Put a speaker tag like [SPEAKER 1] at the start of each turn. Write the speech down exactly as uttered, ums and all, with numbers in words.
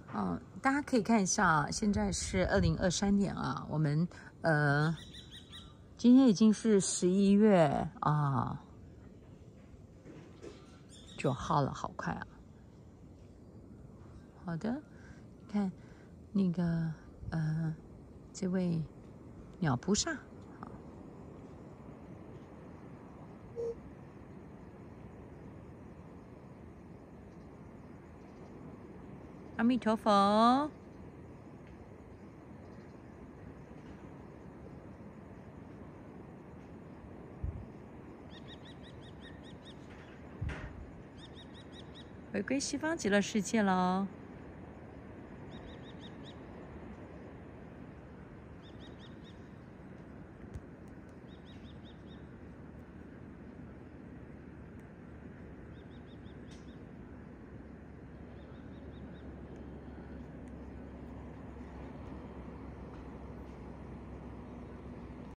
[SPEAKER 1] 嗯，大家可以看一下啊，现在是二零二三年啊，我们呃，今天已经是十一月啊九号了，好快啊！好的，看那个呃，这位鸟菩萨，阿弥陀佛。回归西方极乐世界喽。